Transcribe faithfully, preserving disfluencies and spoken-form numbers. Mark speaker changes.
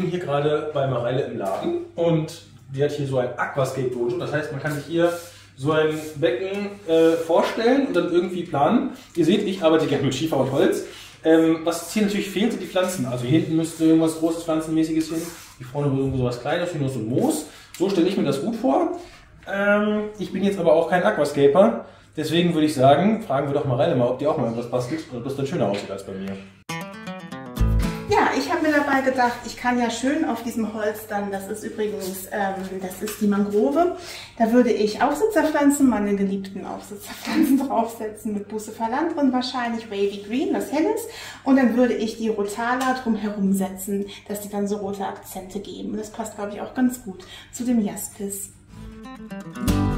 Speaker 1: hier gerade bei Mareile im Laden und die hat hier so ein Aquascape Dojo. Das heißt, man kann sich hier so ein Becken äh, vorstellen und dann irgendwie planen. Ihr seht, ich arbeite gerne mit Schiefer und Holz. Ähm, was hier natürlich fehlt, sind die Pflanzen. Also hier hinten müsste irgendwas Großes, Pflanzenmäßiges hin. Hier vorne irgendwo so was Kleines, hier nur so ein Moos. So stelle ich mir das gut vor. Ähm, ich bin jetzt aber auch kein Aquascaper. Deswegen würde ich sagen, fragen wir doch Mareile mal, ob die auch mal irgendwas bastelt und ob das dann schöner aussieht als bei mir.
Speaker 2: Ja, ich habe mir dabei gedacht, ich kann ja schön auf diesem Holz dann, das ist übrigens, ähm, das ist die Mangrove, da würde ich Aufsitzerpflanzen, meine geliebten Aufsitzerpflanzen draufsetzen, mit Bucephalan drin wahrscheinlich, Wavy Green, was Helles, und dann würde ich die Rotala drumherum setzen, dass die dann so rote Akzente geben. Und das passt, glaube ich, auch ganz gut zu dem Jaspis.